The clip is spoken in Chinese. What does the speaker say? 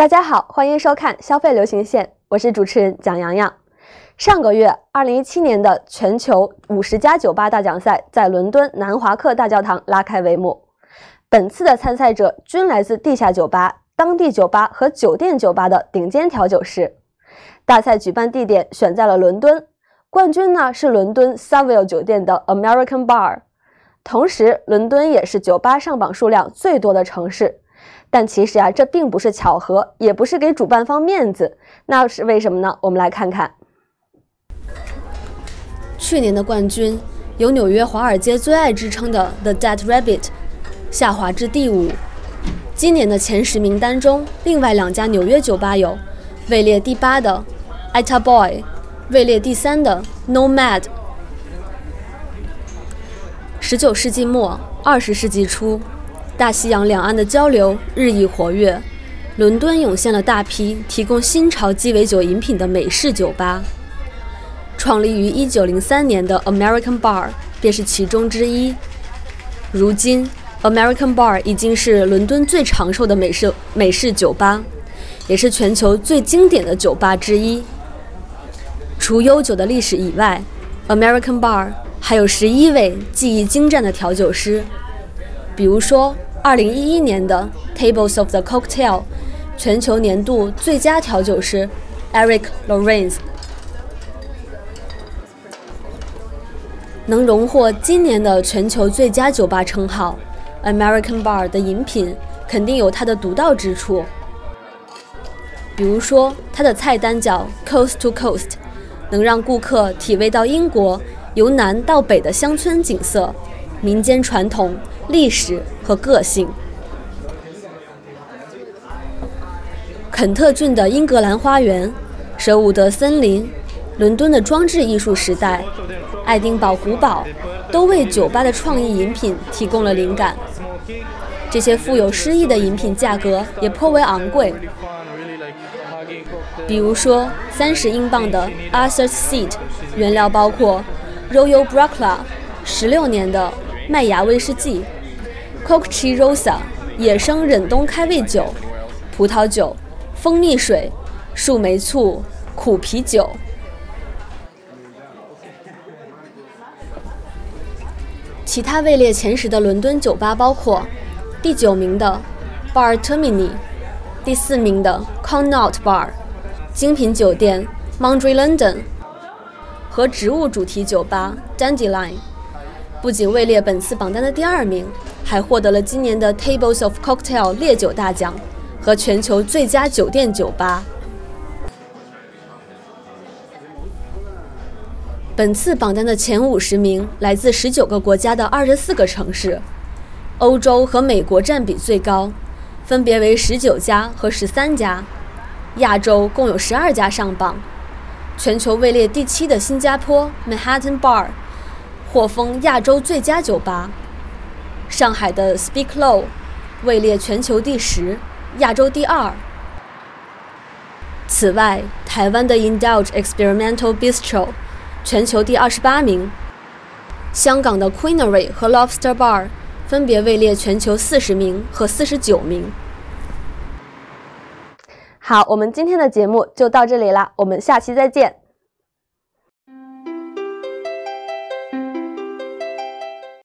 大家好，欢迎收看消费流行线，我是主持人蒋洋洋。上个月，2017年的全球50家酒吧大奖赛在伦敦南华克大教堂拉开帷幕。本次的参赛者均来自地下酒吧、当地酒吧和酒店酒吧的顶尖调酒师。大赛举办地点选在了伦敦，冠军呢是伦敦 Savile 酒店的 American Bar。同时，伦敦也是酒吧上榜数量最多的城市。但其实这并不是巧合，也不是给主办方面子，那是为什么呢？我们来看看。去年的冠军有纽约华尔街最爱之称的 The Dead Rabbit 下滑至第5。今年的前10名单中，另外2家纽约酒吧有位列第8的 Ita Boy， 位列第3的 Nomad。19世纪末20世纪初，大西洋两岸的交流日益活跃，伦敦涌现了大批提供新潮鸡尾酒饮品的美式酒吧。创立于1903年的 American Bar 便是其中之一。如今 American Bar 已经是伦敦最长寿的美式酒吧，也是全球最经典的酒吧之一。除悠久的历史以外， American Bar 还有11位技艺精湛的调酒师，比如说2011年的 Tables of the Cocktail 全球年度最佳调酒师 Eric Lorenz。 能荣获今年的全球最佳酒吧称号， American Bar 的饮品肯定有它的独到之处。比如说它的菜单叫 Coast to Coast， 能让顾客体味到英国由南到北的乡村景色、民间传统、历史和个性。肯特郡的英格兰花园、舍伍德森林、伦敦的装置艺术时代、爱丁堡古堡都为酒吧的创意饮品提供了灵感。这些富有诗意的饮品价格也颇为昂贵，比如说30英镑的 Arthur's Seat 原料包括 Royal Bracla 16年的麦芽威士忌、Cocktail Rosa 野生忍冬开胃酒、葡萄酒、蜂蜜水、树莓醋、苦啤酒。其他位列前10的伦敦酒吧包括第9名的 Bar Termini， 第4名的 Connaught Bar， 精品酒店 Mondrian London 和植物主题酒吧 Dandelion。不仅位列本次榜单的第2名，还获得了今年的 Tables of Cocktail 烈酒大奖和全球最佳酒店酒吧。本次榜单的前50名来自19个国家的24个城市，欧洲和美国占比最高，分别为19家和13家，亚洲共有12家上榜。全球位列第7的新加坡 Manhattan Bar获封亚洲最佳酒吧，上海的 Speak Low 位列全球第10，亚洲第2。此外，台湾的 Indulge Experimental Bistro 全球第28名，香港的 Queenery 和 Lobster Bar 分别位列全球40名和49名。好，我们今天的节目就到这里啦，我们下期再见。